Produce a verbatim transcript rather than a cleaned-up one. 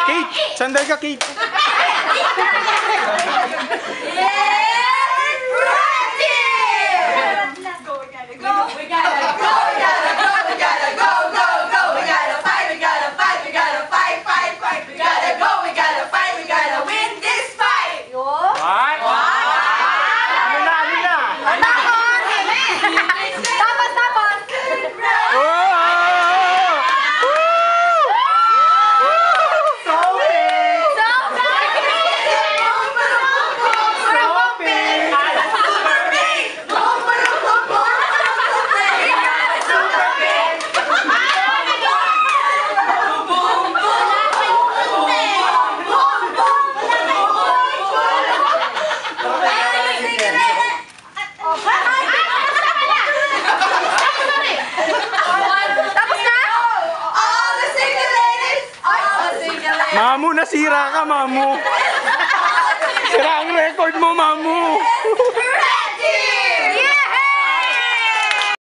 Kate! Sandal ka, Kate! Mamu, nasira ka, Mamu. Sira ang record mo, Mamu.